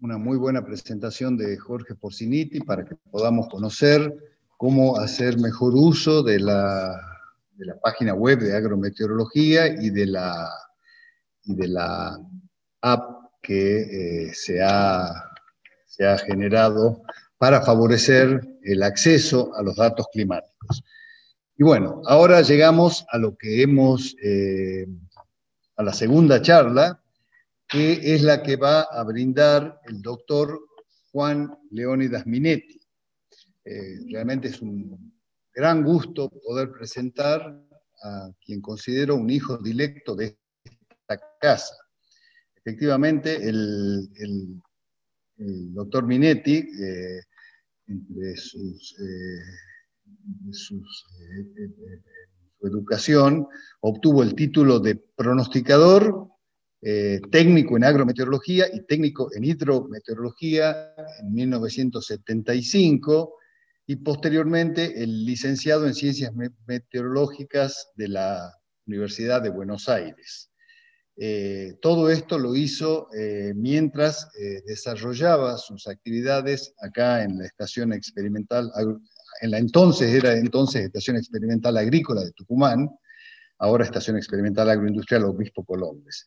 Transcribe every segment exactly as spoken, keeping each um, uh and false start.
una muy buena presentación de Jorge Porciniti para que podamos conocer cómo hacer mejor uso de la, de la página web de agrometeorología y de la, y de la app que eh, se, ha, se ha generado para favorecer el acceso a los datos climáticos. Y bueno, ahora llegamos a lo que hemos, eh, a la segunda charla, que es la que va a brindar el doctor Juan Leónidas Minetti. Eh, realmente es un gran gusto poder presentar a quien considero un hijo directo de esta casa. Efectivamente, el, el, el doctor Minetti, eh, entre sus, eh, sus, eh, eh, su educación, obtuvo el título de pronosticador, Eh, técnico en agrometeorología y técnico en hidrometeorología en mil novecientos setenta y cinco, y posteriormente el licenciado en Ciencias Meteorológicas de la Universidad de Buenos Aires. Eh, todo esto lo hizo eh, mientras eh, desarrollaba sus actividades acá en la Estación Experimental, en la entonces era entonces Estación Experimental Agrícola de Tucumán, ahora Estación Experimental Agroindustrial Obispo Colombres.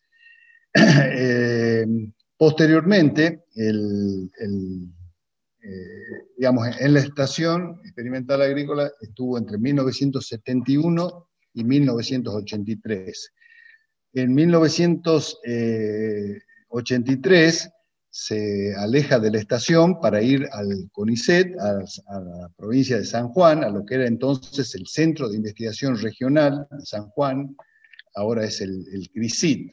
Eh, posteriormente, el, el, eh, digamos, en la Estación Experimental Agrícola estuvo entre mil novecientos setenta y uno y mil novecientos ochenta y tres. En mil novecientos ochenta y tres se aleja de la estación para ir al CONICET, a, a la provincia de San Juan, a lo que era entonces el Centro de Investigación Regional de San Juan, ahora es el, el CRICIT.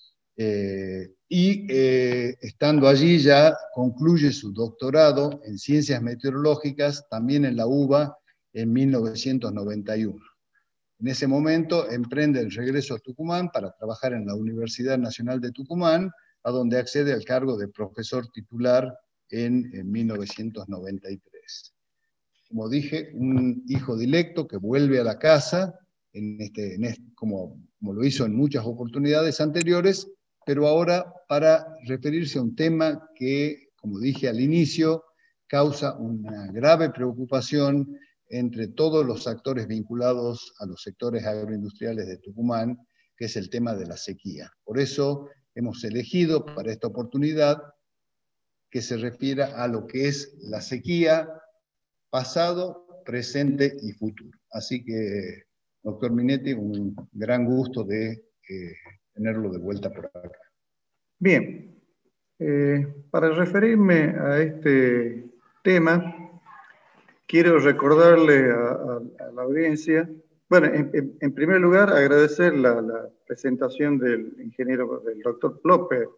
Eh, y eh, estando allí ya concluye su doctorado en Ciencias Meteorológicas, también en la UBA, en mil novecientos noventa y uno. En ese momento emprende el regreso a Tucumán para trabajar en la Universidad Nacional de Tucumán, a donde accede al cargo de profesor titular en, en mil novecientos noventa y tres. Como dije, un hijo directo que vuelve a la casa, en este, en este, como, como lo hizo en muchas oportunidades anteriores, pero ahora para referirse a un tema que, como dije al inicio, causa una grave preocupación entre todos los actores vinculados a los sectores agroindustriales de Tucumán, que es el tema de la sequía. Por eso hemos elegido para esta oportunidad que se refiera a lo que es la sequía, pasado, presente y futuro. Así que, doctor Minetti, un gran gusto de eh, tenerlo de vuelta por acá. Bien, eh, para referirme a este tema, quiero recordarle a, a, a la audiencia, bueno, en, en, en primer lugar, agradecer la, la presentación del ingeniero, del doctor Ploppe,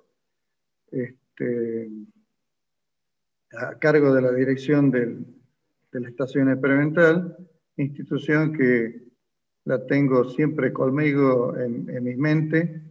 este, a cargo de la dirección del, de la Estación Experimental, institución que la tengo siempre conmigo en, en mi mente.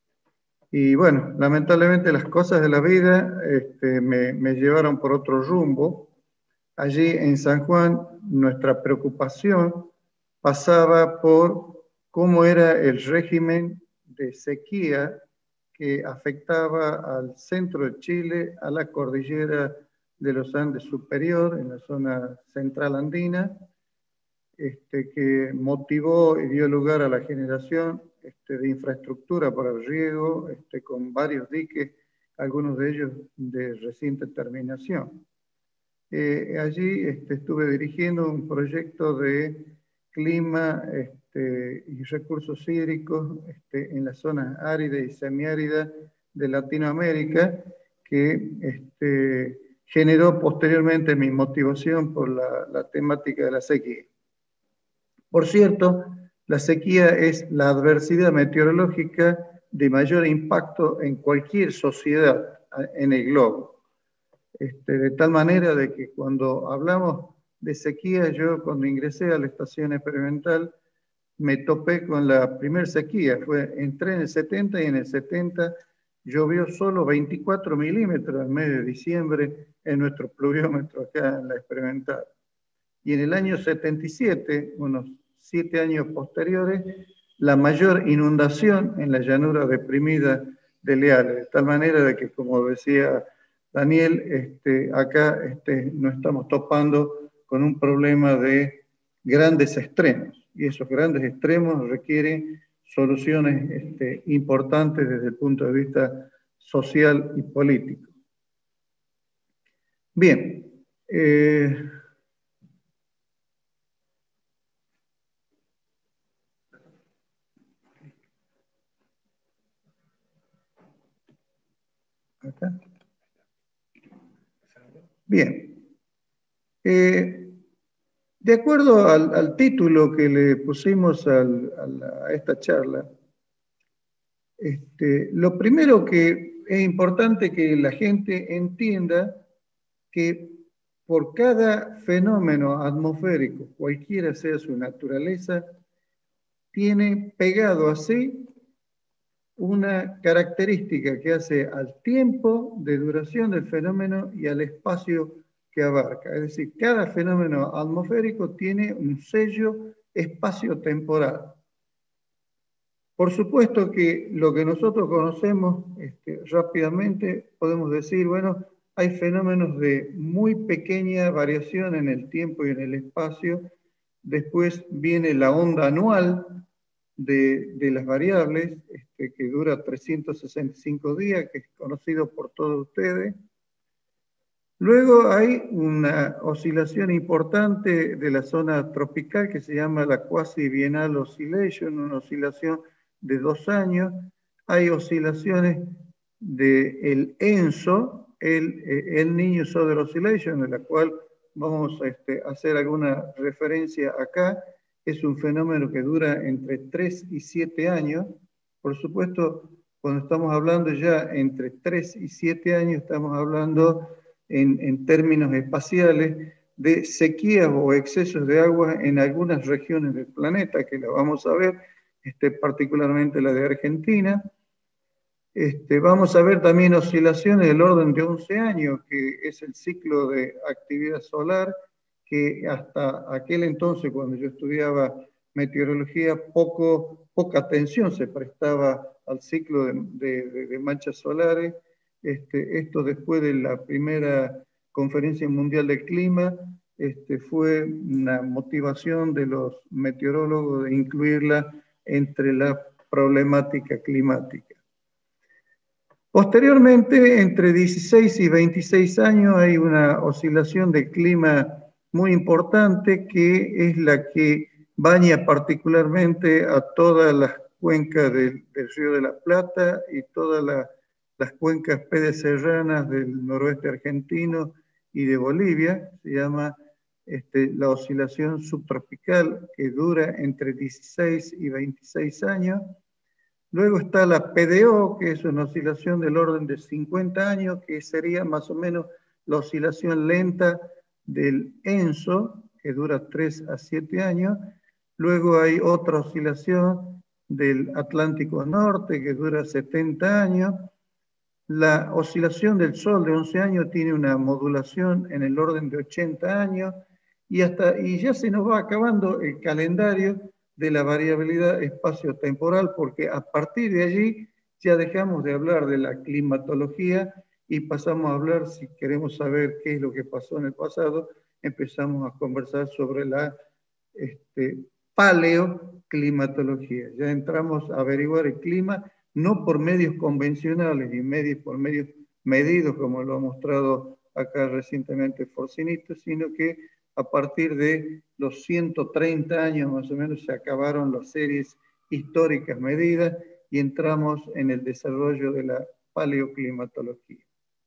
Y bueno, lamentablemente las cosas de la vida este, me, me llevaron por otro rumbo. Allí en San Juan, nuestra preocupación pasaba por cómo era el régimen de sequía que afectaba al centro de Chile, a la cordillera de los Andes superior, en la zona central andina, este, que motivó y dio lugar a la generación este, de infraestructura para el riego, este, con varios diques, algunos de ellos de reciente terminación. Eh, allí este, estuve dirigiendo un proyecto de clima este, y recursos hídricos este, en las zonas áridas y semiáridas de Latinoamérica, que este, generó posteriormente mi motivación por la, la temática de la sequía. Por cierto, la sequía es la adversidad meteorológica de mayor impacto en cualquier sociedad en el globo. Este, de tal manera de que cuando hablamos de sequía, yo cuando ingresé a la estación experimental me topé con la primera sequía. Fue, entré en el setenta y en el setenta llovió solo veinticuatro milímetros al mes de diciembre en nuestro pluviómetro acá en la experimental. Y en el año setenta y siete, unos siete años posteriores, la mayor inundación en la llanura deprimida de Leales, de tal manera de que, como decía Daniel, este, acá este, nos estamos topando con un problema de grandes extremos, y esos grandes extremos requieren soluciones este, importantes desde el punto de vista social y político. Bien, eh, acá. Bien, eh, de acuerdo al, al título que le pusimos al, a, la, a esta charla, este, lo primero que es importante que la gente entienda que por cada fenómeno atmosférico, cualquiera sea su naturaleza, tiene pegado así una característica que hace al tiempo de duración del fenómeno y al espacio que abarca. Es decir, cada fenómeno atmosférico tiene un sello espacio-temporal. Por supuesto que lo que nosotros conocemos este, rápidamente podemos decir, bueno, hay fenómenos de muy pequeña variación en el tiempo y en el espacio. Después viene la onda anual de, de las variables, este, que dura trescientos sesenta y cinco días, que es conocido por todos ustedes. Luego hay una oscilación importante de la zona tropical que se llama la quasi-bienal oscillation, una oscilación de dos años. Hay oscilaciones del ENSO, el, el Niño Souther Oscillation, de la cual vamos a este, hacer alguna referencia acá. Es un fenómeno que dura entre tres y siete años. Por supuesto, cuando estamos hablando ya entre tres y siete años, estamos hablando en, en términos espaciales de sequías o excesos de agua en algunas regiones del planeta, que la vamos a ver, este, particularmente la de Argentina. Este, vamos a ver también oscilaciones del orden de once años, que es el ciclo de actividad solar, que hasta aquel entonces, cuando yo estudiaba meteorología, poco, poca atención se prestaba al ciclo de, de, de manchas solares. Este, esto después de la primera Conferencia Mundial del Clima, este, fue una motivación de los meteorólogos de incluirla entre la problemática climática. Posteriormente, entre dieciséis y veintiséis años, hay una oscilación de clima muy importante que es la que baña particularmente a todas las cuencas del, del Río de la Plata y todas la, las cuencas pedecerranas del noroeste argentino y de Bolivia. Se llama este, la oscilación subtropical, que dura entre dieciséis y veintiséis años. Luego está la P D O, que es una oscilación del orden de cincuenta años, que sería más o menos la oscilación lenta del ENSO, que dura tres a siete años. Luego hay otra oscilación del Atlántico Norte, que dura setenta años. La oscilación del Sol de once años tiene una modulación en el orden de ochenta años, y, hasta, y ya se nos va acabando el calendario de la variabilidad espacio-temporal, porque a partir de allí ya dejamos de hablar de la climatología y pasamos a hablar, si queremos saber qué es lo que pasó en el pasado, empezamos a conversar sobre la este, paleoclimatología. Ya entramos a averiguar el clima no por medios convencionales y medios, por medios medidos, como lo ha mostrado acá recientemente Forcinito, sino que a partir de los ciento treinta años más o menos se acabaron las series históricas medidas y entramos en el desarrollo de la paleoclimatología.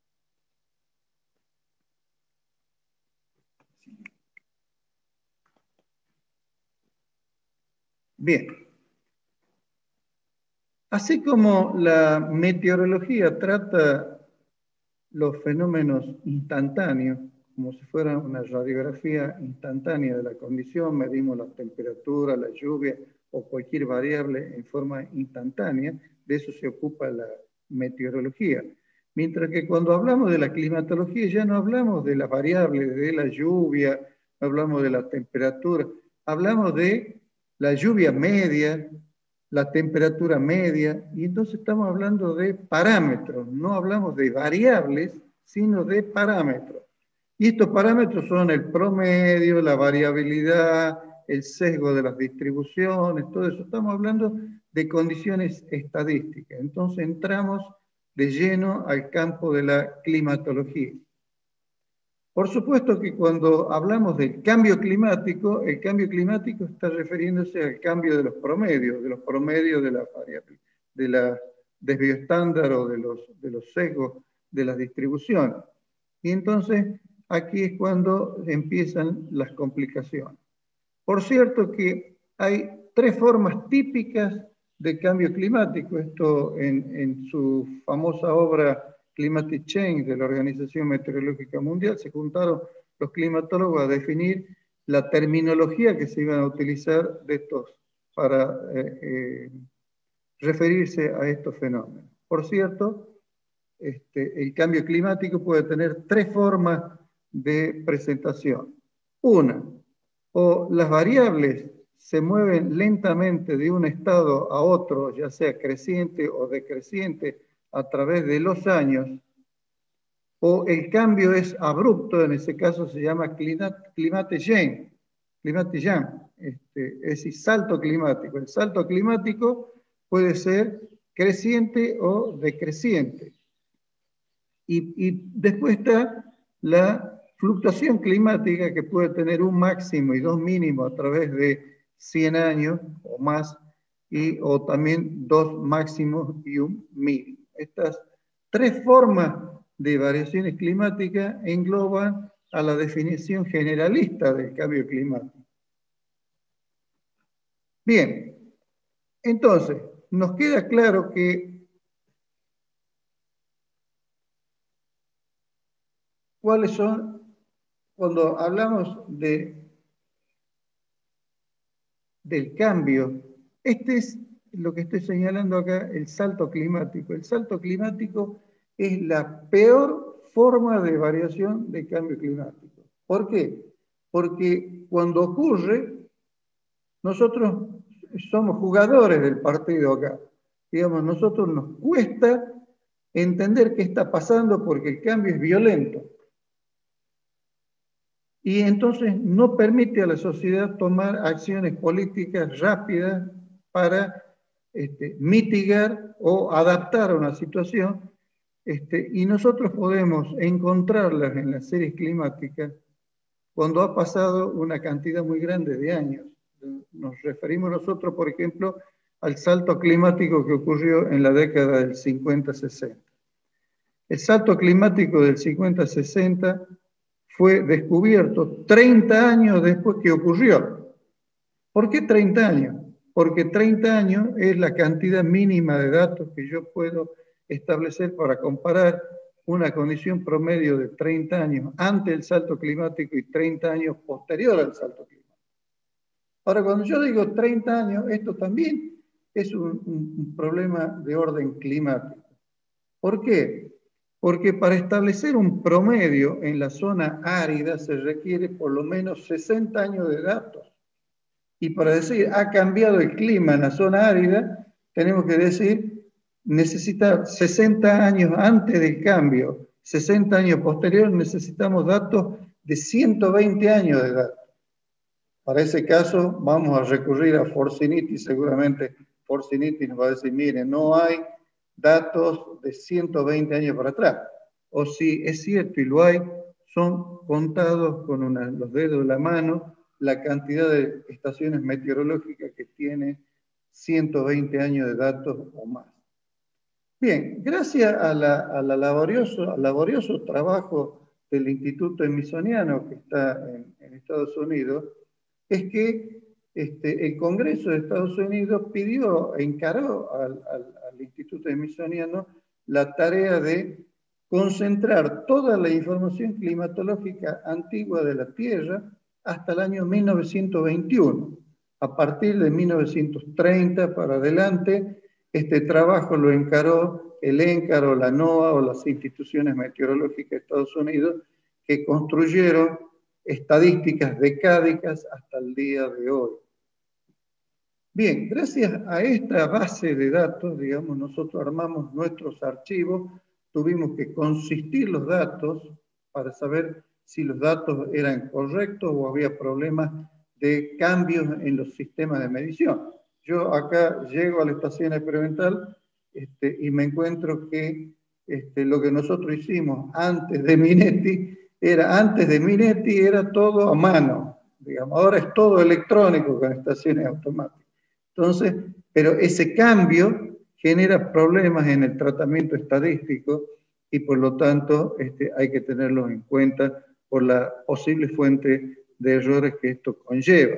Bien. Así como la meteorología trata los fenómenos instantáneos, como si fuera una radiografía instantánea de la condición, medimos la temperatura, la lluvia o cualquier variable en forma instantánea, de eso se ocupa la meteorología. Mientras que cuando hablamos de la climatología ya no hablamos de las variables, de la lluvia, no hablamos de la temperatura, hablamos de la lluvia media, la temperatura media, y entonces estamos hablando de parámetros, no hablamos de variables, sino de parámetros. Y estos parámetros son el promedio, la variabilidad, el sesgo de las distribuciones, todo eso. Estamos hablando de condiciones estadísticas. Entonces entramos de lleno al campo de la climatología. Por supuesto que cuando hablamos del cambio climático, el cambio climático está refiriéndose al cambio de los promedios, de los promedios de la variable, de la desvío estándar o de los, de los sesgos de las distribuciones. Y entonces aquí es cuando empiezan las complicaciones. Por cierto que hay tres formas típicas de cambio climático. Esto en, en su famosa obra Climate Change de la Organización Meteorológica Mundial, se juntaron los climatólogos a definir la terminología que se iban a utilizar de estos para eh, eh, referirse a estos fenómenos. Por cierto, este, el cambio climático puede tener tres formas de presentación. Una, o las variables se mueven lentamente de un estado a otro, ya sea creciente o decreciente, a través de los años, o el cambio es abrupto, en ese caso se llama climate change, climate change, este, es decir, salto climático. El salto climático puede ser creciente o decreciente. Y, y después está la fluctuación climática, que puede tener un máximo y dos mínimos a través de cien años o más, y, o también dos máximos y un mínimo. Estas tres formas de variaciones climáticas engloban a la definición generalista del cambio climático. Bien, entonces, nos queda claro que cuáles son, cuando hablamos de, del cambio, este es lo que estoy señalando acá, el salto climático. El salto climático es la peor forma de variación de cambio climático. ¿Por qué? Porque cuando ocurre, nosotros somos jugadores del partido acá. Digamos, nosotros nos cuesta entender qué está pasando porque el cambio es violento. Y entonces no permite a la sociedad tomar acciones políticas rápidas para este, mitigar o adaptar a una situación. Este, y nosotros podemos encontrarlas en las series climáticas cuando ha pasado una cantidad muy grande de años. Nos referimos nosotros, por ejemplo, al salto climático que ocurrió en la década del cincuenta sesenta. El salto climático del cincuenta sesenta fue descubierto treinta años después que ocurrió. ¿Por qué treinta años? Porque treinta años es la cantidad mínima de datos que yo puedo establecer para comparar una condición promedio de treinta años antes del salto climático y treinta años posterior al salto climático. Ahora, cuando yo digo treinta años, esto también es un, un, un problema de orden climático. ¿Por qué? Porque para establecer un promedio en la zona árida se requiere por lo menos sesenta años de datos. Y para decir, ha cambiado el clima en la zona árida, tenemos que decir, necesita sesenta años antes del cambio, sesenta años posterior, necesitamos datos de ciento veinte años de datos. Para ese caso, vamos a recurrir a Forciniti, seguramente Forciniti nos va a decir, miren, no hay datos de ciento veinte años para atrás. O si es cierto y lo hay, son contados con una, los dedos de la mano la cantidad de estaciones meteorológicas que tiene ciento veinte años de datos o más. Bien, gracias a la, a la laborioso, al laborioso trabajo del Instituto Smithsoniano que está en, en Estados Unidos, es que este, el Congreso de Estados Unidos pidió, encaró al, al, al Instituto Smithsoniano la tarea de concentrar toda la información climatológica antigua de la Tierra hasta el año mil novecientos veintiuno. A partir de mil novecientos treinta para adelante, este trabajo lo encaró el ENCAR, la NOAA o las instituciones meteorológicas de Estados Unidos, que construyeron estadísticas decádicas hasta el día de hoy. Bien, gracias a esta base de datos, digamos, nosotros armamos nuestros archivos tuvimos que consistir los datos para saber si los datos eran correctos o había problemas de cambios en los sistemas de medición. Yo acá llego a la estación experimental este, y me encuentro que este, lo que nosotros hicimos antes de Minetti, era antes de Minetti era todo a mano, digamos, ahora es todo electrónico con estaciones automáticas. Entonces, pero ese cambio genera problemas en el tratamiento estadístico y por lo tanto este, hay que tenerlo en cuenta por la posible fuente de errores que esto conlleva.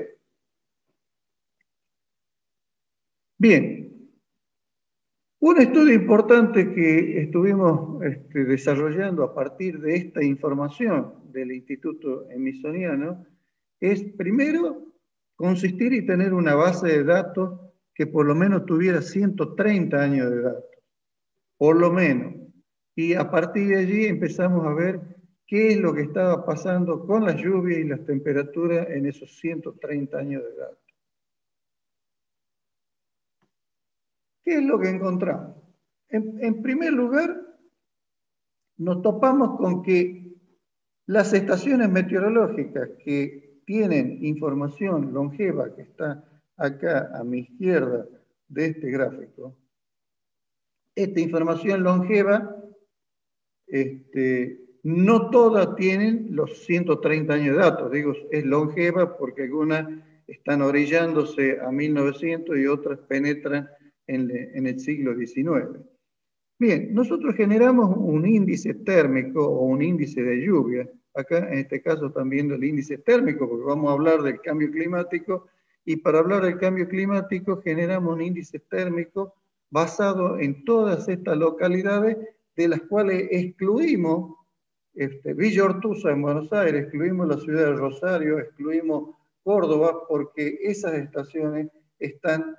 Bien, un estudio importante que estuvimos este, desarrollando a partir de esta información del Instituto Smithsoniano es, primero, consistir y tener una base de datos que por lo menos tuviera ciento treinta años de datos, por lo menos. Y a partir de allí empezamos a ver qué es lo que estaba pasando con las lluvias y las temperaturas en esos ciento treinta años de datos. ¿Qué es lo que encontramos? En, en primer lugar, nos topamos con que las estaciones meteorológicas que tienen información longeva, que está acá a mi izquierda de este gráfico, esta información longeva, este, no todas tienen los ciento treinta años de datos. Digo, es longeva porque algunas están orillándose a mil novecientos y otras penetran en, en el siglo diecinueve. Bien, nosotros generamos un índice térmico o un índice de lluvia. Acá, en este caso, están viendo el índice térmico porque vamos a hablar del cambio climático. Y para hablar del cambio climático, generamos un índice térmico basado en todas estas localidades, de las cuales excluimos este, Villa Ortuza en Buenos Aires, excluimos la ciudad de Rosario, excluimos Córdoba, porque esas estaciones están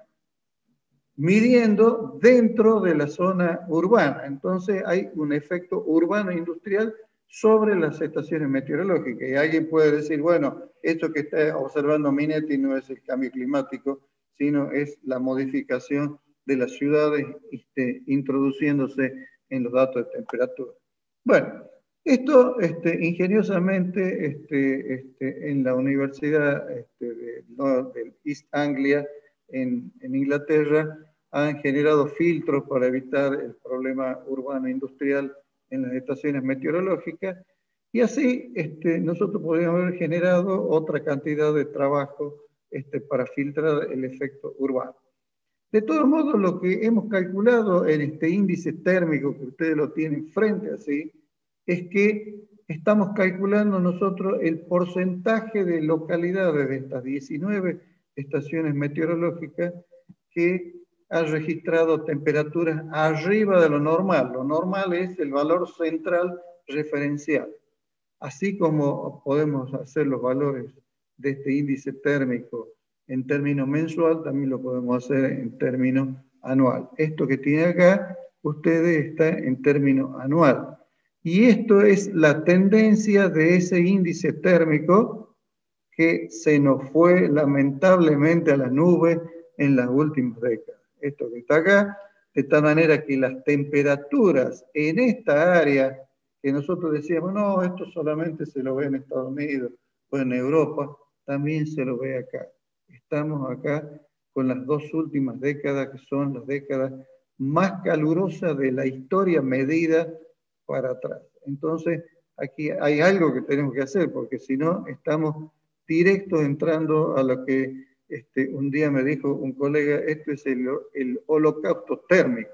midiendo dentro de la zona urbana. Entonces hay un efecto urbano-industrial sobre las estaciones meteorológicas. Y alguien puede decir, bueno, esto que está observando Minetti no es el cambio climático, sino es la modificación de las ciudades este, introduciéndose en los datos de temperatura. Bueno, esto este, ingeniosamente este, este, en la Universidad este, de, no, de East Anglia, en, en Inglaterra, han generado filtros para evitar el problema urbano-industrial en las estaciones meteorológicas, y así este, nosotros podríamos haber generado otra cantidad de trabajo este, para filtrar el efecto urbano. De todos modos, lo que hemos calculado en este índice térmico que ustedes lo tienen frente así, es que estamos calculando nosotros el porcentaje de localidades de estas diecinueve estaciones meteorológicas que ha registrado temperaturas arriba de lo normal. Lo normal es el valor central referencial. Así como podemos hacer los valores de este índice térmico en términos mensual, también lo podemos hacer en términos anual. Esto que tiene acá, ustedes está en términos anual. Y esto es la tendencia de ese índice térmico que se nos fue lamentablemente a la nube en las últimas décadas. Esto que está acá, de tal manera que las temperaturas en esta área, que nosotros decíamos, no, esto solamente se lo ve en Estados Unidos o en Europa, también se lo ve acá. Estamos acá con las dos últimas décadas, que son las décadas más calurosas de la historia medida para atrás. Entonces, aquí hay algo que tenemos que hacer, porque si no, estamos directos entrando a lo que este, un día me dijo un colega, esto es el, el holocausto térmico.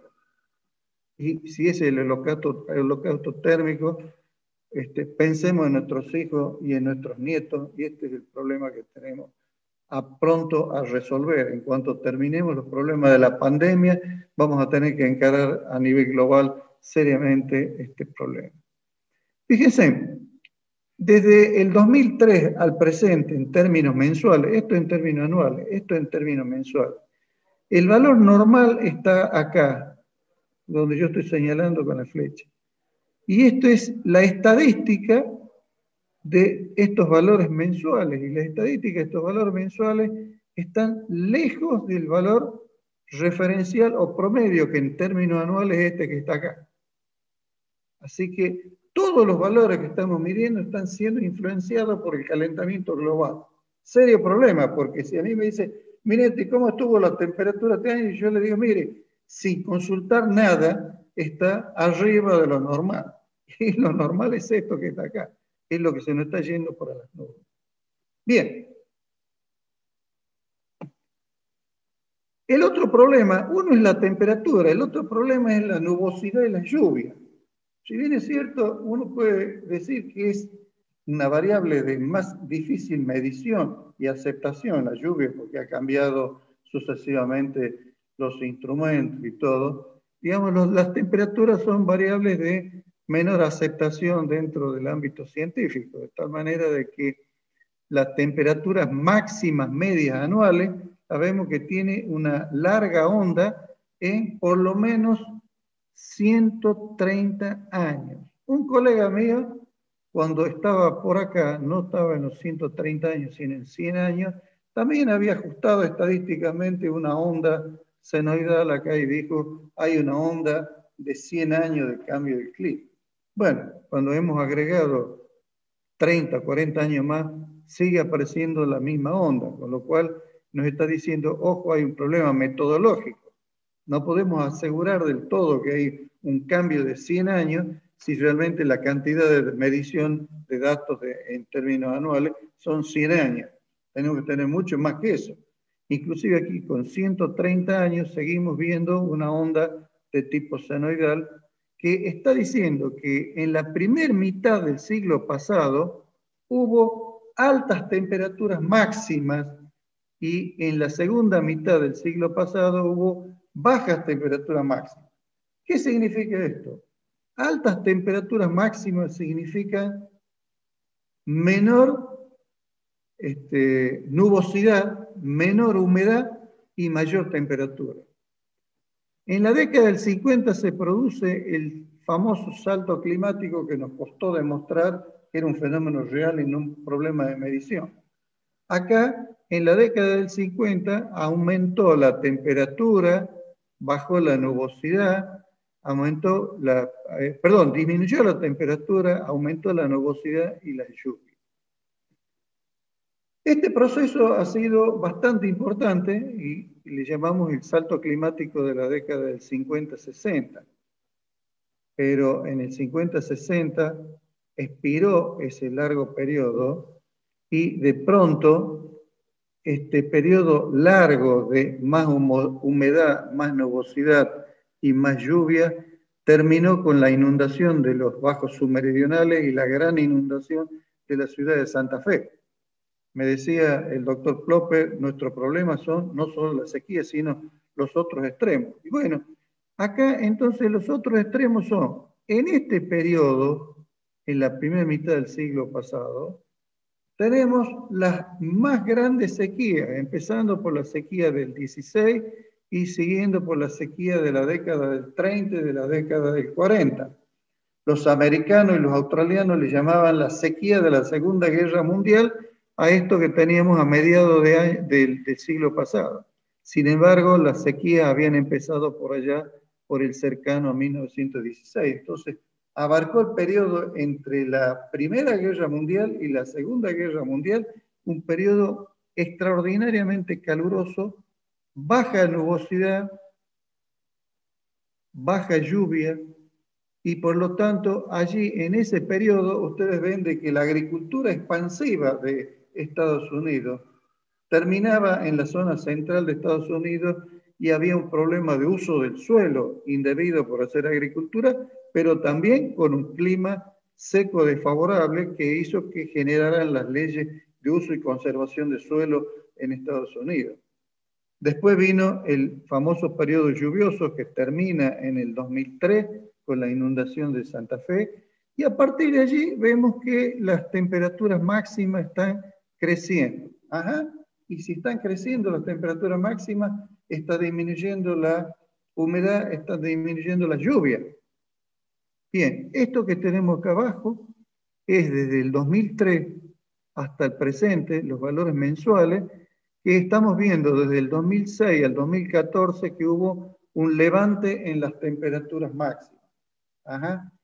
Y si es el holocausto, el holocausto térmico, este, pensemos en nuestros hijos y en nuestros nietos, y este es el problema que tenemos a pronto a resolver. En cuanto terminemos los problemas de la pandemia, vamos a tener que encarar a nivel global seriamente este problema. Fíjense, desde el dos mil tres al presente, en términos mensuales, esto en términos anuales, esto en términos mensuales, el valor normal está acá, donde yo estoy señalando con la flecha. Y esto es la estadística de estos valores mensuales. Y la estadística de estos valores mensuales están lejos del valor referencial o promedio, que en términos anuales es este que está acá. Así que todos los valores que estamos midiendo están siendo influenciados por el calentamiento global. Serio problema, porque si a mí me dice, mire, ¿cómo estuvo la temperatura este año? Y yo le digo, mire, sin consultar nada, está arriba de lo normal. Y lo normal es esto que está acá, es lo que se nos está yendo por las nubes. Bien. El otro problema, uno es la temperatura, el otro problema es la nubosidad y la lluvia. Si bien es cierto, uno puede decir que es una variable de más difícil medición y aceptación, la lluvia, porque ha cambiado sucesivamente los instrumentos y todo. Digamos, los, las temperaturas son variables de menor aceptación dentro del ámbito científico, de tal manera de que las temperaturas máximas medias anuales, sabemos que tiene una larga onda en por lo menos ciento treinta años. Un colega mío, cuando estaba por acá, no estaba en los ciento treinta años, sino en cien años, también había ajustado estadísticamente una onda senoidal acá y dijo, hay una onda de cien años de cambio del clima. Bueno, cuando hemos agregado treinta, cuarenta años más, sigue apareciendo la misma onda, con lo cual nos está diciendo, ojo, hay un problema metodológico. No podemos asegurar del todo que hay un cambio de cien años si realmente la cantidad de medición de datos de, en términos anuales son cien años. Tenemos que tener mucho más que eso. Inclusive aquí con ciento treinta años seguimos viendo una onda de tipo senoidal que está diciendo que en la primera mitad del siglo pasado hubo altas temperaturas máximas y en la segunda mitad del siglo pasado hubo bajas temperaturas máximas. ¿Qué significa esto? Altas temperaturas máximas significan menor este, nubosidad, menor humedad y mayor temperatura. En la década del cincuenta se produce el famoso salto climático que nos costó demostrar que era un fenómeno real y no un problema de medición. Acá, en la década del cincuenta, aumentó la temperatura, bajó la nubosidad, aumentó la, eh, perdón, disminuyó la temperatura, aumentó la nubosidad y la lluvia. Este proceso ha sido bastante importante y le llamamos el salto climático de la década del cincuenta sesenta. Pero en el cincuenta sesenta expiró ese largo periodo y de pronto este periodo largo de más humedad, más nubosidad y más lluvia terminó con la inundación de los bajos submeridionales y la gran inundación de la ciudad de Santa Fe. Me decía el doctor Plopper, nuestro problema son no solo la sequía, sino los otros extremos. Y bueno, acá entonces los otros extremos son, en este periodo, en la primera mitad del siglo pasado, tenemos las más grandes sequías, empezando por la sequía del dieciséis y siguiendo por la sequía de la década del treinta y de la década del cuarenta. Los americanos y los australianos le llamaban la sequía de la Segunda Guerra Mundial a esto que teníamos a mediados de año, del, del siglo pasado. Sin embargo, las sequías habían empezado por allá, por el cercano a mil novecientos dieciséis. Entonces, abarcó el periodo entre la Primera Guerra Mundial y la Segunda Guerra Mundial, un periodo extraordinariamente caluroso, baja nubosidad, baja lluvia, y por lo tanto allí en ese periodo ustedes ven de que la agricultura expansiva de Estados Unidos terminaba en la zona central de Estados Unidos y había un problema de uso del suelo indebido por hacer agricultura, pero también con un clima seco desfavorable que hizo que generaran las leyes de uso y conservación de suelo en Estados Unidos. Después vino el famoso periodo lluvioso que termina en el dos mil tres con la inundación de Santa Fe, y a partir de allí vemos que las temperaturas máximas están creciendo. Ajá. Y si están creciendo las temperaturas máximas, está disminuyendo la humedad, está disminuyendo la lluvia. Bien, esto que tenemos acá abajo es desde el dos mil tres hasta el presente, los valores mensuales, que estamos viendo desde el dos mil seis al dos mil catorce que hubo un levante en las temperaturas máximas. Ajá.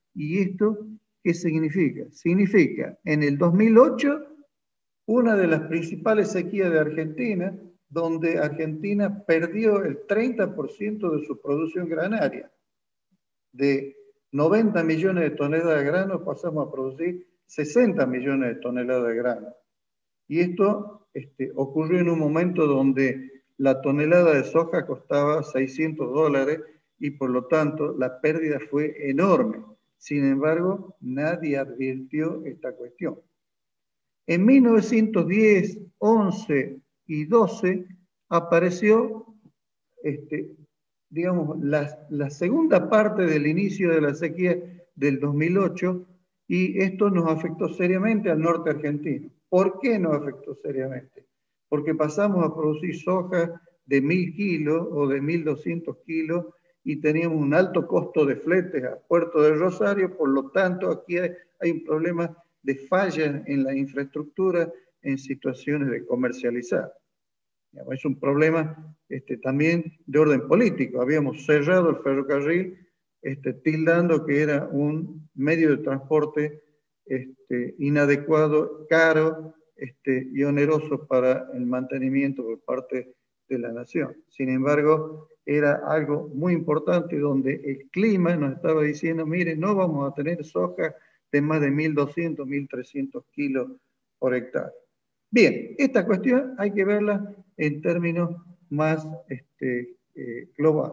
¿Y esto qué significa? Significa, en el dos mil ocho, una de las principales sequías de Argentina, donde Argentina perdió el treinta por ciento de su producción granaria. De noventa millones de toneladas de grano pasamos a producir sesenta millones de toneladas de grano. Y esto este, ocurrió en un momento donde la tonelada de soja costaba seiscientos dólares y por lo tanto la pérdida fue enorme. Sin embargo, nadie advirtió esta cuestión. En mil novecientos diez, once y doce apareció, este, digamos, la, la segunda parte del inicio de la sequía del dos mil ocho, y esto nos afectó seriamente al norte argentino. ¿Por qué nos afectó seriamente? Porque pasamos a producir soja de mil kilos o de mil doscientos kilos y teníamos un alto costo de fletes a Puerto de Rosario, por lo tanto aquí hay, hay un problema de falla en la infraestructura en situaciones de comercializar. Es un problema este, también de orden político. Habíamos cerrado el ferrocarril este, tildando que era un medio de transporte este, inadecuado, caro este, y oneroso para el mantenimiento por parte de la nación. Sin embargo, era algo muy importante donde el clima nos estaba diciendo, mire, no vamos a tener soja de más de mil doscientos, mil trescientos kilos por hectárea. Bien, esta cuestión hay que verla en términos más este, eh, globales.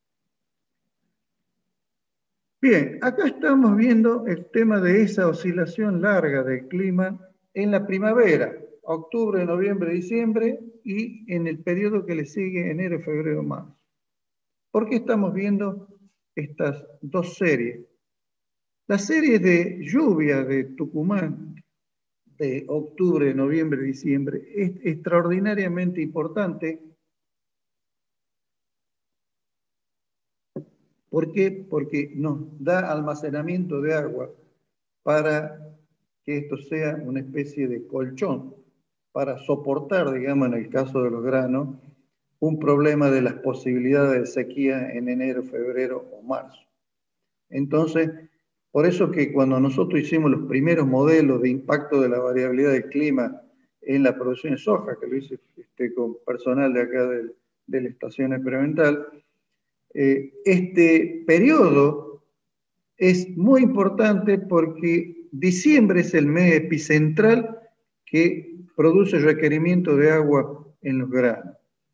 Bien, acá estamos viendo el tema de esa oscilación larga del clima en la primavera, octubre, noviembre, diciembre, y en el periodo que le sigue, enero, febrero, marzo. ¿Por qué estamos viendo estas dos series? La serie de lluvia de Tucumán, de octubre, noviembre, diciembre, es extraordinariamente importante. ¿Por qué? Porque nos da almacenamiento de agua para que esto sea una especie de colchón, para soportar, digamos, en el caso de los granos, un problema de las posibilidades de sequía en enero, febrero o marzo. Entonces, por eso que cuando nosotros hicimos los primeros modelos de impacto de la variabilidad del clima en la producción de soja, que lo hice este, con personal de acá del, de la estación experimental, eh, este periodo es muy importante porque diciembre es el mes epicentral que produce requerimiento de agua en los granos.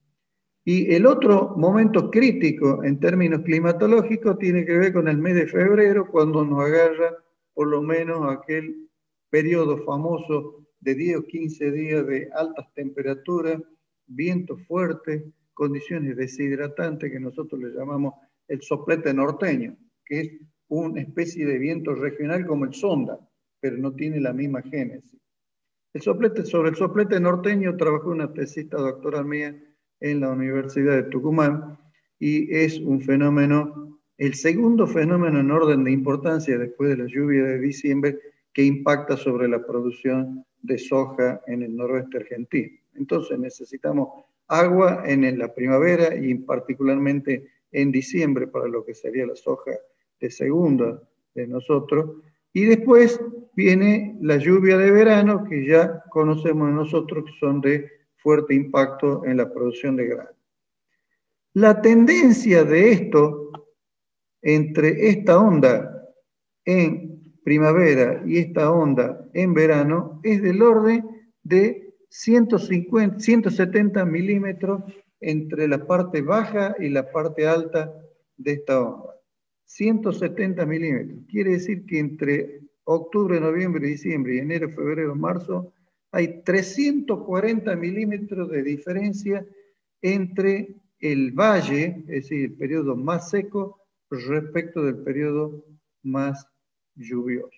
Y el otro momento crítico en términos climatológicos tiene que ver con el mes de febrero, cuando nos agarra por lo menos aquel periodo famoso de diez o quince días de altas temperaturas, vientos fuertes, condiciones deshidratantes que nosotros le llamamos el soplete norteño, que es una especie de viento regional como el sonda, pero no tiene la misma génesis. El soplete, sobre el soplete norteño trabajó una tesista doctoral mía en la Universidad de Tucumán, y es un fenómeno, el segundo fenómeno en orden de importancia después de la lluvia de diciembre, que impacta sobre la producción de soja en el noroeste argentino. Entonces necesitamos agua en la primavera y particularmente en diciembre para lo que sería la soja de segunda de nosotros. Y después viene la lluvia de verano, que ya conocemos nosotros, que son de fuerte impacto en la producción de grano. La tendencia de esto, entre esta onda en primavera y esta onda en verano, es del orden de ciento cincuenta, ciento setenta milímetros entre la parte baja y la parte alta de esta onda. ciento setenta milímetros. Quiere decir que entre octubre, noviembre, diciembre y enero, febrero, marzo hay trescientos cuarenta milímetros de diferencia entre el valle, es decir, el periodo más seco, respecto del periodo más lluvioso.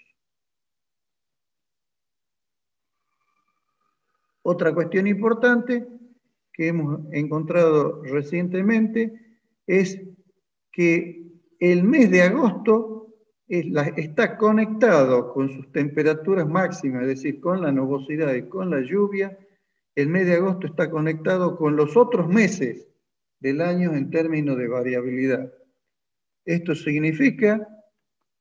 Otra cuestión importante que hemos encontrado recientemente es que el mes de agosto está conectado con sus temperaturas máximas, es decir, con la nubosidad y con la lluvia. El mes de agosto está conectado con los otros meses del año en términos de variabilidad. Esto significa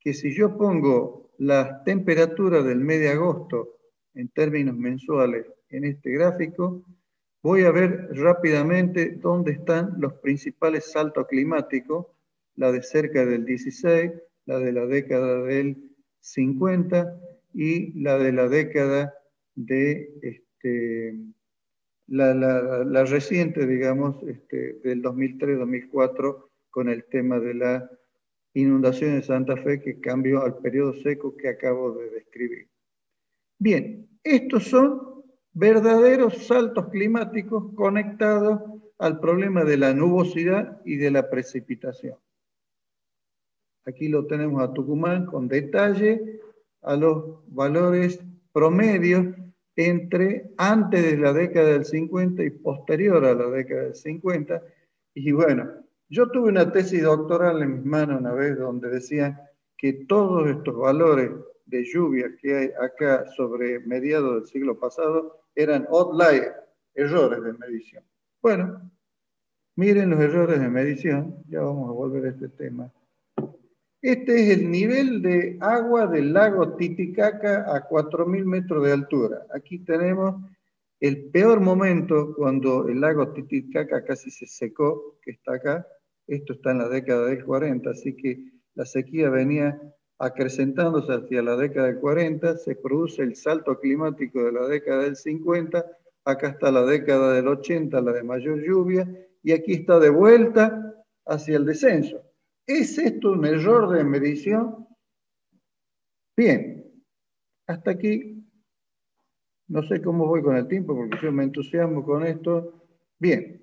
que si yo pongo las temperaturas del mes de agosto en términos mensuales en este gráfico, voy a ver rápidamente dónde están los principales saltos climáticos, la de cerca del dieciséis, la de la década del cincuenta y la de la década de este, la, la, la reciente, digamos, este, del dos mil tres dos mil cuatro, con el tema de la inundación de Santa Fe, que cambió al periodo seco que acabo de describir. Bien, estos son verdaderos saltos climáticos conectados al problema de la nubosidad y de la precipitación. Aquí lo tenemos a Tucumán con detalle a los valores promedios entre antes de la década del cincuenta y posterior a la década del cincuenta. Y bueno, yo tuve una tesis doctoral en mis manos una vez donde decían que todos estos valores de lluvia que hay acá sobre mediados del siglo pasado eran outliers, errores de medición. Bueno, miren los errores de medición, ya vamos a volver a este tema. Este es el nivel de agua del lago Titicaca a cuatro mil metros de altura. Aquí tenemos el peor momento cuando el lago Titicaca casi se secó, que está acá. Esto está en la década del cuarenta, así que la sequía venía acrecentándose hacia la década del cuarenta, se produce el salto climático de la década del cincuenta, acá está la década del ochenta, la de mayor lluvia, y aquí está de vuelta hacia el descenso. ¿Es esto un error de medición? Bien, hasta aquí, no sé cómo voy con el tiempo porque yo me entusiasmo con esto. Bien.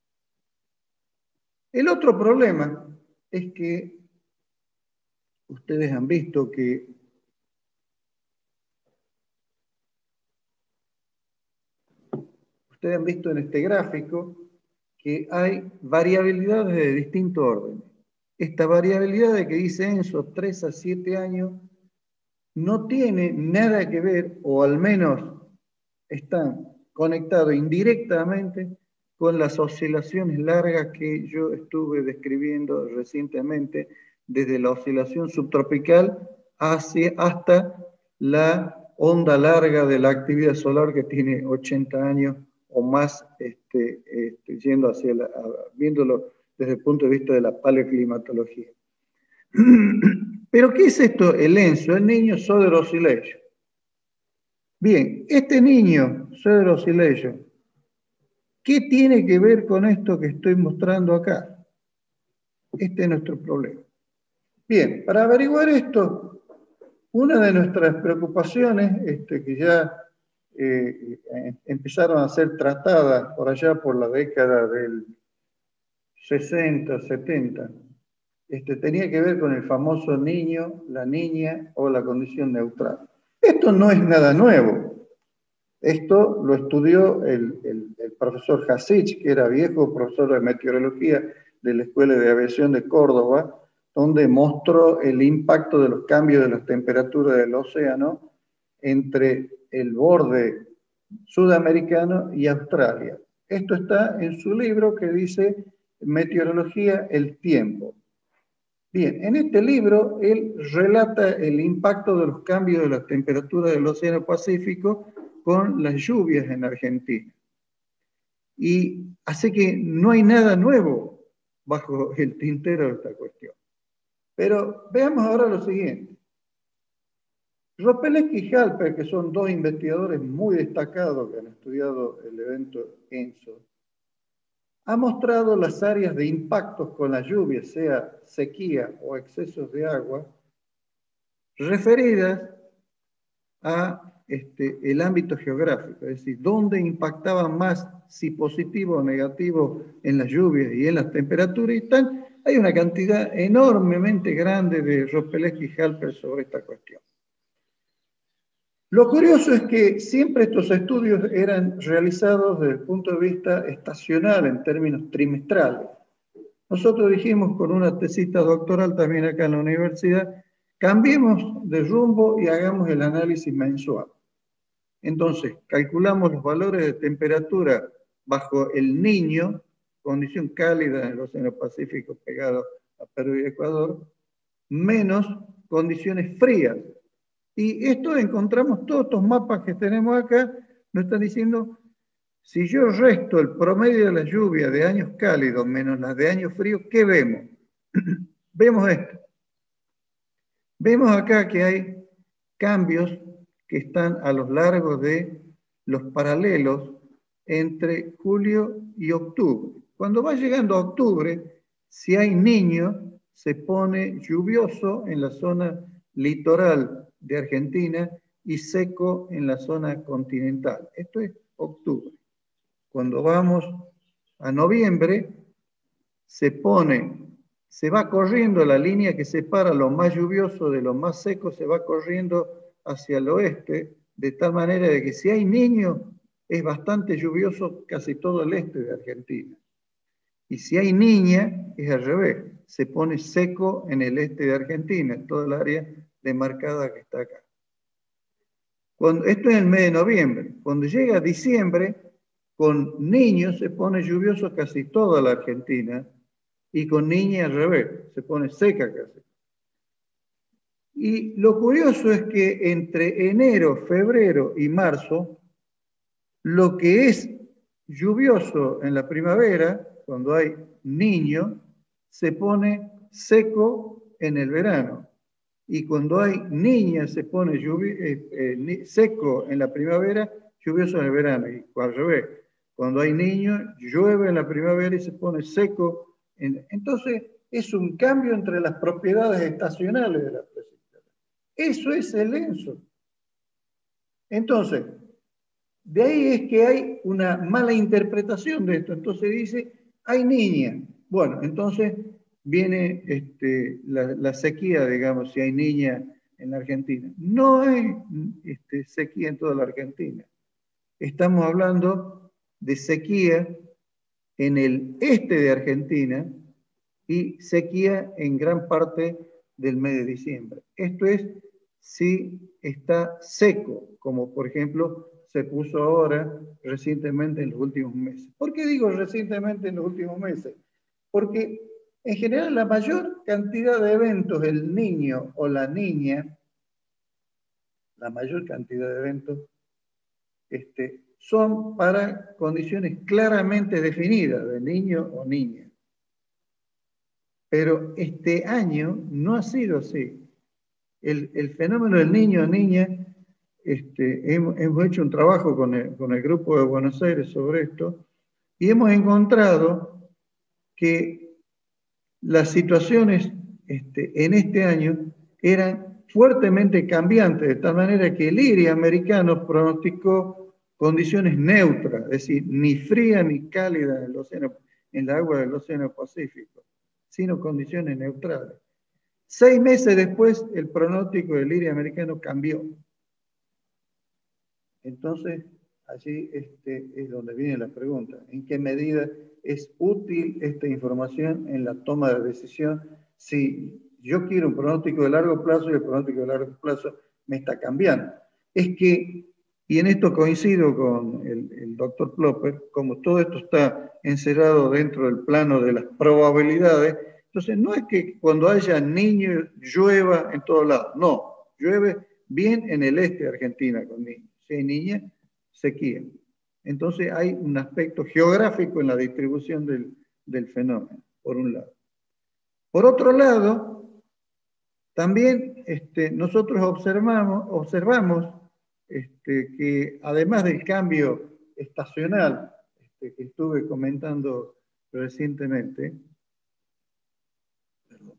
El otro problema es que ustedes han visto que ustedes han visto en este gráfico que hay variabilidades de distinto orden. Esta variabilidad de que dice Enzo, tres a siete años, no tiene nada que ver, o al menos están conectados indirectamente con las oscilaciones largas que yo estuve describiendo recientemente, desde la oscilación subtropical hacia, hasta la onda larga de la actividad solar que tiene ochenta años o más, este, este, yendo hacia la, viéndolo desde el punto de vista de la paleoclimatología. ¿Pero qué es esto? El ENSO, el niño Souther Oscillation. Bien, este niño Souther Oscillation, ¿qué tiene que ver con esto que estoy mostrando acá? Este es nuestro problema. Bien, para averiguar esto, una de nuestras preocupaciones, este, que ya eh, empezaron a ser tratadas por allá por la década del sesenta, setenta, este, tenía que ver con el famoso niño, la niña o la condición neutral. Esto no es nada nuevo. Esto lo estudió el, el, el profesor Hasich, que era viejo profesor de meteorología de la Escuela de Aviación de Córdoba, donde mostró el impacto de los cambios de las temperaturas del océano entre el borde sudamericano y Australia. Esto está en su libro que dice Meteorología, el tiempo. Bien, en este libro él relata el impacto de los cambios de las temperaturas del Océano Pacífico con las lluvias en Argentina. Y así que no hay nada nuevo bajo el tintero de esta cuestión. Pero veamos ahora lo siguiente. Ropeleski y Halper, que son dos investigadores muy destacados que han estudiado el evento ENSO, ha mostrado las áreas de impactos con la lluvia, sea sequía o excesos de agua, referidas a este, el ámbito geográfico, es decir, dónde impactaba más, si positivo o negativo, en las lluvias y en las temperaturas, y están, hay una cantidad enormemente grande de Ropeleski y Halper sobre esta cuestión. Lo curioso es que siempre estos estudios eran realizados desde el punto de vista estacional, en términos trimestrales. Nosotros dijimos con una tesita doctoral también acá en la universidad, cambiemos de rumbo y hagamos el análisis mensual. Entonces, calculamos los valores de temperatura bajo el Niño, condición cálida en el Océano Pacífico pegado a Perú y Ecuador, menos condiciones frías. Y esto encontramos, todos estos mapas que tenemos acá, nos están diciendo, si yo resto el promedio de la lluvia de años cálidos menos las de años fríos, ¿qué vemos? Vemos esto. Vemos acá que hay cambios que están a lo largo de los paralelos entre julio y octubre. Cuando va llegando a octubre, si hay niño, se pone lluvioso en la zona litoral de Argentina y seco en la zona continental. Esto es octubre. Cuando vamos a noviembre, se pone, se va corriendo la línea que separa lo más lluvioso de lo más seco, se va corriendo hacia el oeste, de tal manera de que si hay niño, es bastante lluvioso casi todo el este de Argentina. Y si hay niña, es al revés, se pone seco en el este de Argentina, en toda el área demarcada que está acá. Cuando, esto es el mes de noviembre. Cuando llega diciembre, con niños se pone lluvioso casi toda la Argentina y con niña al revés, se pone seca casi. Y lo curioso es que entre enero, febrero y marzo, lo que es lluvioso en la primavera, cuando hay niño, se pone seco en el verano. Y cuando hay niña se pone eh, eh, seco en la primavera, lluvioso en el verano. Y al revés, cuando hay niño, llueve en la primavera y se pone seco. En... Entonces, es un cambio entre las propiedades estacionales de la precipitación. Eso es el ENSO. Entonces, de ahí es que hay una mala interpretación de esto. Entonces dice, hay niña. Bueno, entonces viene este, la, la sequía, digamos, si hay niña en la Argentina. No hay este, sequía en toda la Argentina. Estamos hablando de sequía en el este de Argentina y sequía en gran parte del mes de diciembre. Esto es si está seco, como por ejemplo se puso ahora recientemente en los últimos meses. ¿Por qué digo recientemente en los últimos meses? Porque en general la mayor cantidad de eventos, el niño o la niña, la mayor cantidad de eventos, este, son para condiciones claramente definidas de niño o niña. Pero este año no ha sido así. El, el fenómeno del niño o niña, este, hemos, hemos hecho un trabajo con el, con el grupo de Buenos Aires sobre esto y hemos encontrado que las situaciones este, en este año eran fuertemente cambiantes, de tal manera que el I R I americano pronosticó condiciones neutras, es decir, ni fría ni cálida en el océano, en la agua del Océano Pacífico, sino condiciones neutrales. Seis meses después, el pronóstico del I R I americano cambió. Entonces, allí este, es donde viene la pregunta. ¿En qué medida es útil esta información en la toma de decisión? Si yo quiero un pronóstico de largo plazo y el pronóstico de largo plazo me está cambiando. Es que, y en esto coincido con el, el doctor Plopper, como todo esto está encerrado dentro del plano de las probabilidades, entonces no es que cuando haya niños llueva en todos lados, no, llueve bien en el este de Argentina con niños. Si hay niñas, sequía. Entonces hay un aspecto geográfico en la distribución del, del fenómeno, por un lado. Por otro lado, también este, nosotros observamos, observamos este, que además del cambio estacional este, que estuve comentando recientemente, perdón,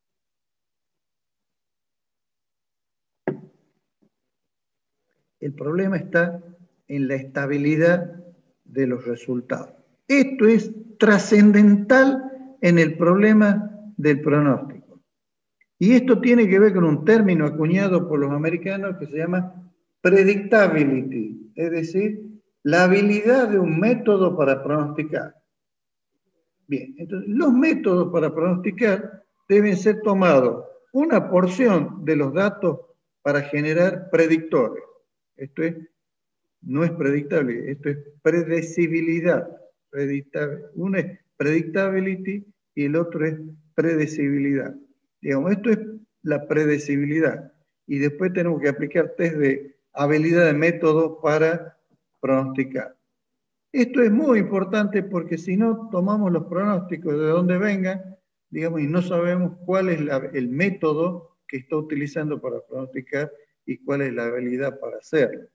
el problema está en la estabilidad de los resultados. Esto es trascendental en el problema del pronóstico. Y esto tiene que ver con un término acuñado por los americanos que se llama predictability, es decir, la habilidad de un método para pronosticar. Bien, entonces los métodos para pronosticar deben ser tomados una porción de los datos para generar predictores. Esto es, no es predictable, esto es predecibilidad. Predictable. Uno es predictability y el otro es predecibilidad. Digamos, esto es la predecibilidad. Y después tenemos que aplicar test de habilidad de método para pronosticar. Esto es muy importante porque si no tomamos los pronósticos de dónde vengan, digamos, y no sabemos cuál es la, el método que está utilizando para pronosticar y cuál es la habilidad para hacerlo.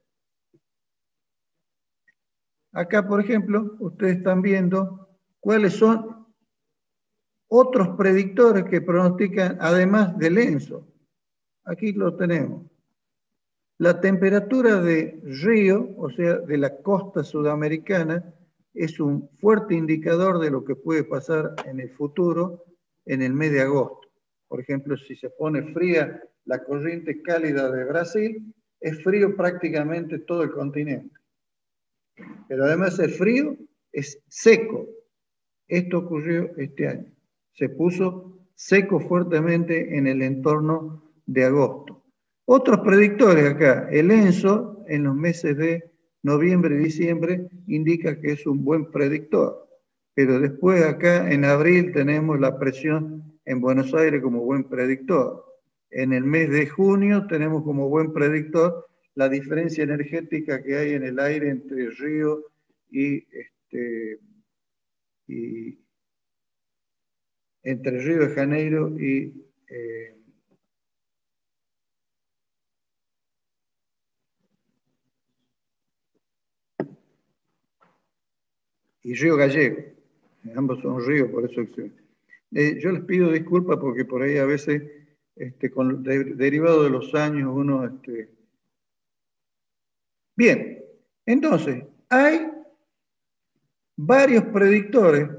Acá, por ejemplo, ustedes están viendo cuáles son otros predictores que pronostican además del ENSO. Aquí lo tenemos. La temperatura de río, o sea, de la costa sudamericana, es un fuerte indicador de lo que puede pasar en el futuro en el mes de agosto. Por ejemplo, si se pone fría la corriente cálida de Brasil, es frío prácticamente todo el continente. Pero además de frío, es seco. Esto ocurrió este año. Se puso seco fuertemente en el entorno de agosto. Otros predictores acá, el ENSO en los meses de noviembre y diciembre indica que es un buen predictor, pero después acá en abril tenemos la presión en Buenos Aires como buen predictor. En el mes de junio tenemos como buen predictor la diferencia energética que hay en el aire entre Río y, este, y entre Río de Janeiro y eh, y Río Gallego. Ambos son ríos, por eso eh, yo les pido disculpas porque por ahí a veces, este, con, de, derivado de los años, uno... Este... Bien, entonces, hay varios predictores,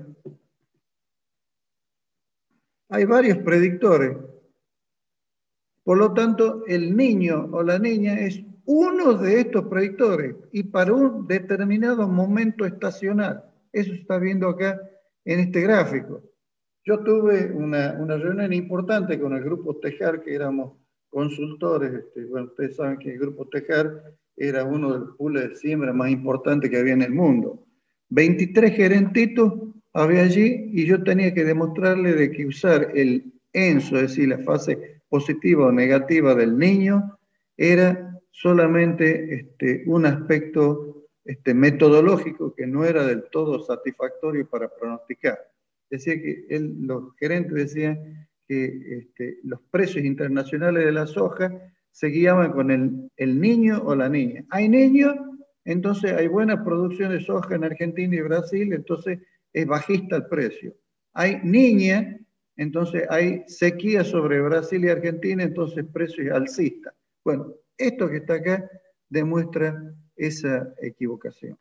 hay varios predictores, por lo tanto, el niño o la niña es uno de estos predictores y para un determinado momento estacional. Eso se está viendo acá en este gráfico. Yo tuve una, una reunión importante con el Grupo Tejar, que éramos consultores. Este, bueno, ustedes saben que el Grupo Tejar era uno de los pools de siembra más importantes que había en el mundo. veintitrés gerentitos había allí y yo tenía que demostrarle de que usar el ENSO, es decir, la fase positiva o negativa del niño, era solamente este, un aspecto este, metodológico que no era del todo satisfactorio para pronosticar. Decía que él, los gerentes decían que este, los precios internacionales de la soja se guiaban con el, el niño o la niña. Hay niños, entonces hay buena producción de soja en Argentina y Brasil, entonces es bajista el precio. Hay niña, entonces hay sequía sobre Brasil y Argentina, entonces el precio es alcista. Bueno, esto que está acá demuestra esa equivocación.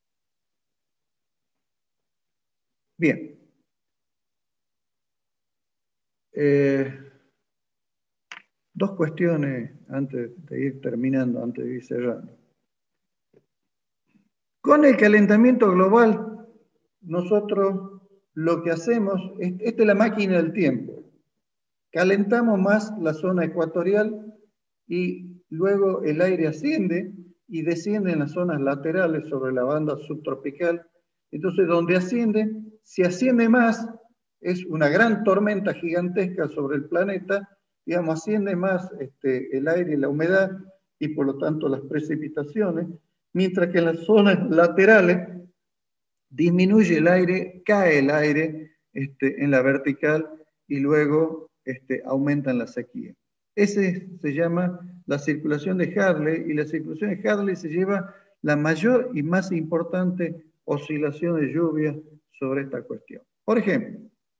Bien. Eh, dos cuestiones antes de ir terminando, antes de ir cerrando. Con el calentamiento global, nosotros lo que hacemos, es, esta es la máquina del tiempo. Calentamos más la zona ecuatorial y luego el aire asciende y desciende en las zonas laterales sobre la banda subtropical. Entonces, donde asciende, si asciende más, es una gran tormenta gigantesca sobre el planeta, digamos, asciende más este, el aire y la humedad y por lo tanto las precipitaciones, mientras que en las zonas laterales disminuye el aire, cae el aire este, en la vertical y luego este, aumentan la sequía. Ese se llama la circulación de Hartley y la circulación de Hartley se lleva la mayor y más importante oscilación de lluvia sobre esta cuestión. Por ejemplo,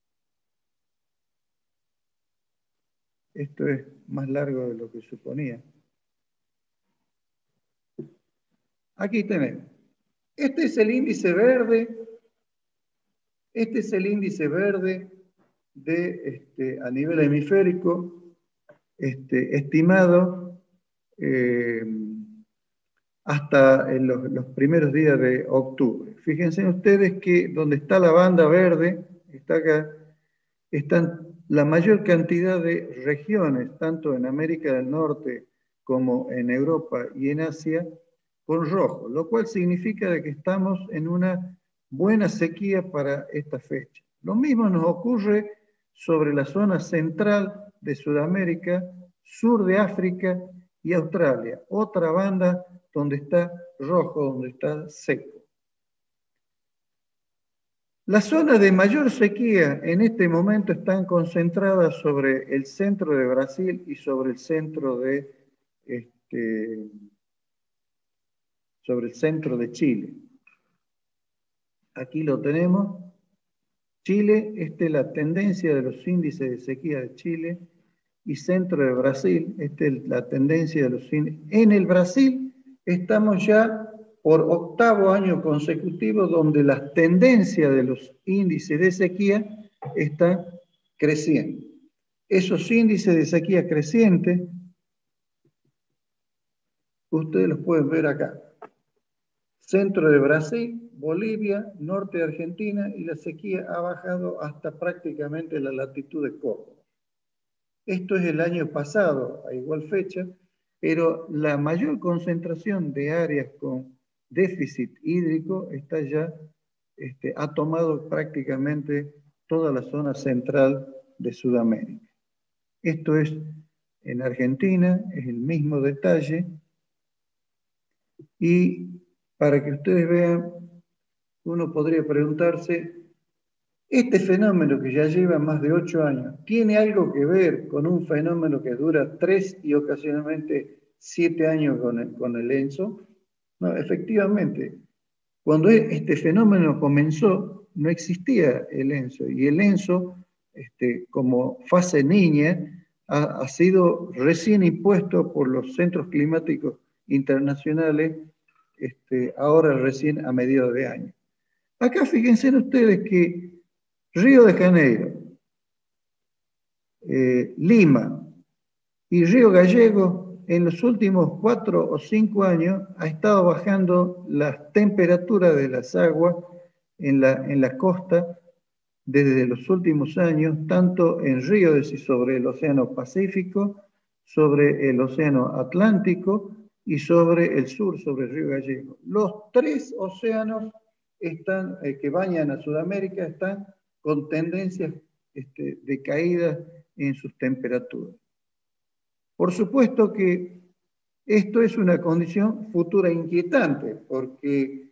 esto es más largo de lo que suponía. Aquí tenemos. Este es el índice verde. Este es el índice verde de, este, a nivel hemisférico, este, estimado eh, hasta en los, los primeros días de octubre. Fíjense ustedes que donde está la banda verde, está acá, están la mayor cantidad de regiones, tanto en América del Norte como en Europa y en Asia, con rojo, lo cual significa de que estamos en una buena sequía para esta fecha. Lo mismo nos ocurre sobre la zona central de Sudamérica, sur de África y Australia. Otra banda donde está rojo, donde está seco. Las zonas de mayor sequía en este momento están concentradas sobre el centro de Brasil y sobre el centro de, este, sobre el centro de Chile. Aquí lo tenemos. Chile, esta es la tendencia de los índices de sequía de Chile, y centro de Brasil, esta es la tendencia de los índices. En el Brasil estamos ya por octavo año consecutivo donde las tendencias de los índices de sequía están creciendo. Esos índices de sequía crecientes, ustedes los pueden ver acá. Centro de Brasil, Bolivia, norte de Argentina, y la sequía ha bajado hasta prácticamente la latitud de Córdoba. Esto es el año pasado, a igual fecha, pero la mayor concentración de áreas con déficit hídrico está ya, este, ha tomado prácticamente toda la zona central de Sudamérica. Esto es en Argentina, es el mismo detalle, y para que ustedes vean, uno podría preguntarse, este fenómeno que ya lleva más de ocho años, ¿tiene algo que ver con un fenómeno que dura tres y ocasionalmente siete años con el, con el ENSO? No, efectivamente, cuando este fenómeno comenzó, no existía el ENSO, y el ENSO, este, como fase niña, ha, ha sido recién impuesto por los centros climáticos internacionales, este, ahora recién a mediados de año. Acá fíjense ustedes que Río de Janeiro, eh, Lima y Río Gallegos en los últimos cuatro o cinco años ha estado bajando las temperaturas de las aguas en la, en la costa desde los últimos años, tanto en Río de sobre el Océano Pacífico, sobre el Océano Atlántico y sobre el sur, sobre el Río Gallegos. Los tres océanos están, eh, que bañan a Sudamérica están con tendencias este, de caída en sus temperaturas. Por supuesto que esto es una condición futura inquietante, porque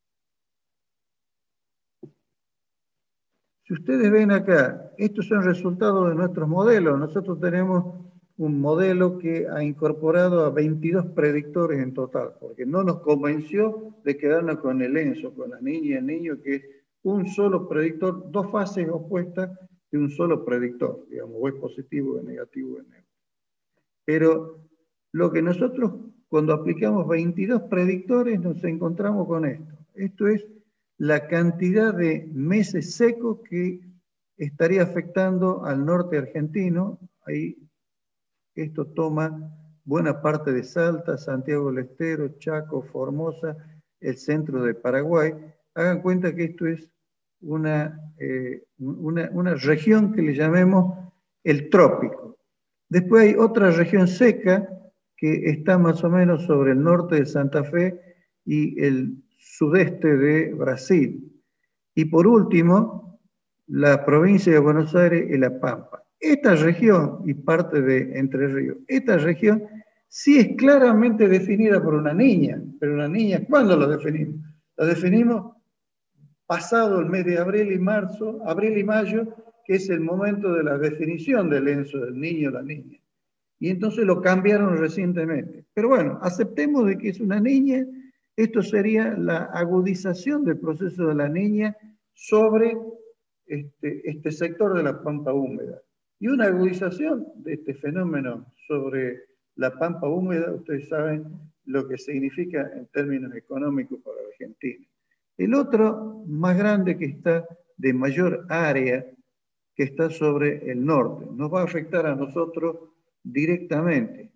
si ustedes ven acá, estos son resultados de nuestros modelos. Nosotros tenemos un modelo que ha incorporado a veintidós predictores en total, porque no nos convenció de quedarnos con el ENSO, con la niña y el niño, que es un solo predictor, dos fases opuestas de un solo predictor, digamos, o es positivo o es negativo o es neutro. Pero lo que nosotros, cuando aplicamos veintidós predictores, nos encontramos con esto. Esto es la cantidad de meses secos que estaría afectando al norte argentino. Ahí esto toma buena parte de Salta, Santiago del Estero, Chaco, Formosa, el centro de Paraguay. Hagan cuenta que esto es una, eh, una, una región que le llamemos el trópico. Después hay otra región seca que está más o menos sobre el norte de Santa Fe y el sudeste de Brasil. Y por último, la provincia de Buenos Aires y La Pampa. Esta región, y parte de Entre Ríos, esta región sí es claramente definida por una niña, pero una niña, ¿cuándo la definimos? La definimos pasado el mes de abril y marzo, abril y mayo, que es el momento de la definición del ENSO, del niño o la niña. Y entonces lo cambiaron recientemente. Pero bueno, aceptemos de que es una niña. Esto sería la agudización del proceso de la niña sobre este, este sector de la pampa húmeda. Y una agudización de este fenómeno sobre la pampa húmeda, ustedes saben lo que significa en términos económicos para Argentina. El otro más grande que está de mayor área, que está sobre el norte, nos va a afectar a nosotros directamente.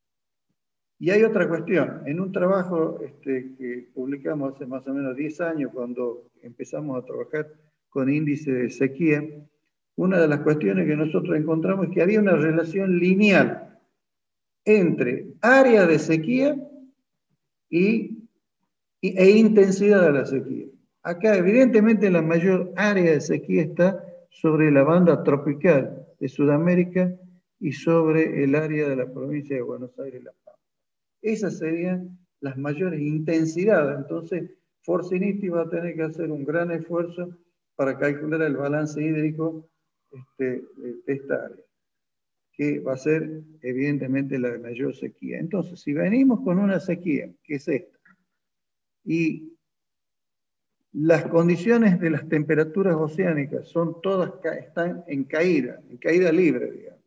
Y hay otra cuestión. En un trabajo este, que publicamos hace más o menos diez años, cuando empezamos a trabajar con índice de sequía, una de las cuestiones que nosotros encontramos es que había una relación lineal entre área de sequía y, y, e intensidad de la sequía. Acá, evidentemente, la mayor área de sequía está sobre la banda tropical de Sudamérica y sobre el área de la provincia de Buenos Aires y La Pampa. Esas serían las mayores intensidades. Entonces, Forciniti va a tener que hacer un gran esfuerzo para calcular el balance hídrico este, de, de esta área, que va a ser evidentemente la de mayor sequía. Entonces, si venimos con una sequía, que es esta, y las condiciones de las temperaturas oceánicas son todas, están en caída, en caída libre, digamos.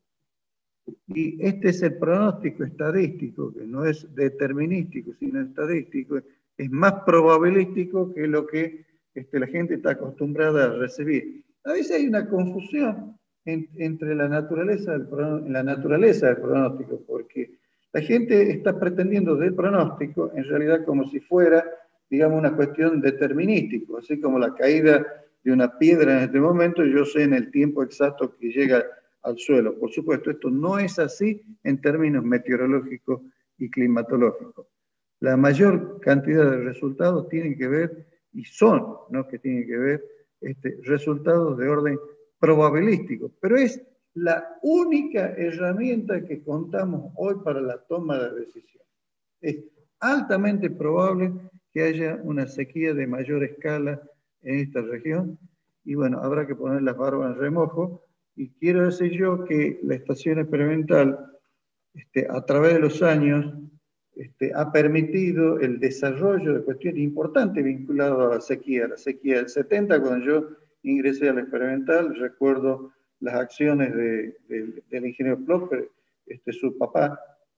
Y este es el pronóstico estadístico, que no es determinístico, sino estadístico, es más probabilístico que lo que este, la gente está acostumbrada a recibir. A veces hay una confusión en, entre la naturaleza, del, la naturaleza del pronóstico, porque la gente está pretendiendo del pronóstico en realidad como si fuera, digamos, una cuestión determinística, así como la caída de una piedra en este momento, yo sé en el tiempo exacto que llega al suelo. Por supuesto, esto no es así en términos meteorológicos y climatológicos. La mayor cantidad de resultados tienen que ver, y son, ¿no?, que tienen que ver, este, resultados de orden probabilístico, pero es la única herramienta que contamos hoy para la toma de decisión. Es altamente probable que haya una sequía de mayor escala en esta región, y bueno, habrá que poner las barbas en remojo. Y quiero decir yo que la estación experimental, este, a través de los años, este, ha permitido el desarrollo de cuestiones importantes vinculadas a la sequía. La sequía del setenta, cuando yo ingresé a la experimental, recuerdo las acciones de, de, del ingeniero Plopper, este, su papá,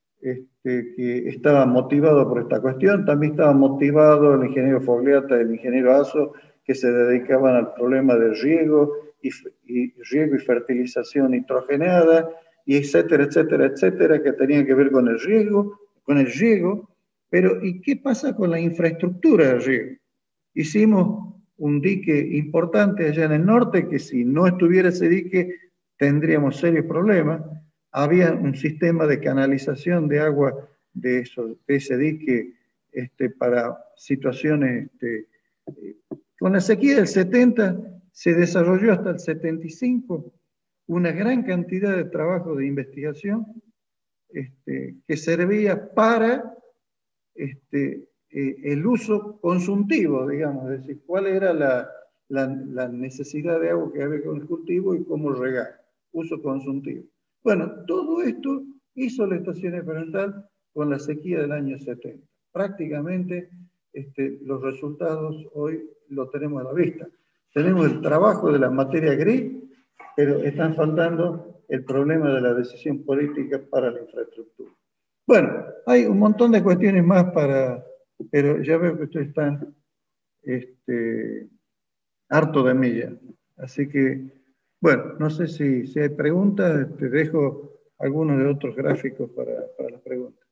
este, que estaba motivado por esta cuestión. También estaba motivado el ingeniero Fogliata y el ingeniero Aso, que se dedicaban al problema del riego y, y riego y fertilización nitrogenada, y etcétera, etcétera, etcétera, que tenían que ver con el riego, con el riego. Pero ¿y qué pasa con la infraestructura del riego? Hicimos un dique importante allá en el norte, que si no estuviera ese dique tendríamos serios problemas. Había un sistema de canalización de agua de, eso, de ese dique este, para situaciones... Este, eh, con la sequía del setenta se desarrolló hasta el setenta y cinco una gran cantidad de trabajo de investigación este, que servía para este, eh, el uso consultivo, digamos, es decir, cuál era la, la, la necesidad de agua que había con el cultivo y cómo regar, uso consultivo. Bueno, todo esto hizo la estación experimental con la sequía del año setenta. Prácticamente este, los resultados hoy los tenemos a la vista. Tenemos el trabajo de la materia gris, pero están faltando el problema de la decisión política para la infraestructura. Bueno, hay un montón de cuestiones más para, pero ya veo que ustedes están este, harto de mí ya. Así que, bueno, no sé si, si hay preguntas, te dejo algunos de otros gráficos para, para las preguntas.